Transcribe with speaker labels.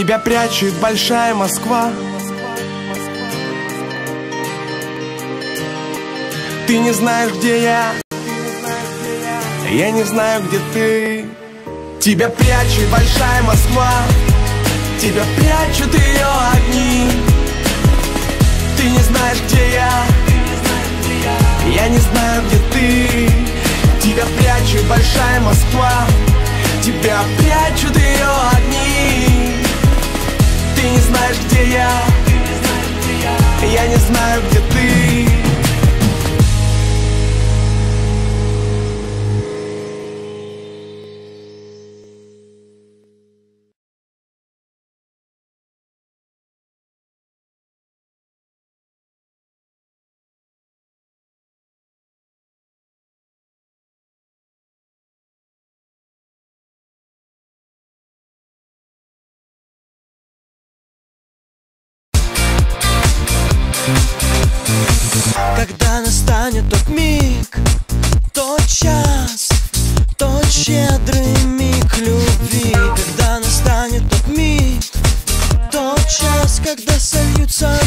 Speaker 1: Тебя прячет большая Москва. Ты не знаешь, где я не знаю, где ты. Тебя прячет большая Москва. Тебя прячут ее огни. Ты не знаешь, где я не знаю, где ты. Тебя прячет большая Москва. Тебя прячут ее огни. Ты не знаешь, где я не знаю, где ты.
Speaker 2: Когда настанет тот миг, тот час, тот щедрый миг любви. Когда настанет тот миг, тот час, когда сольются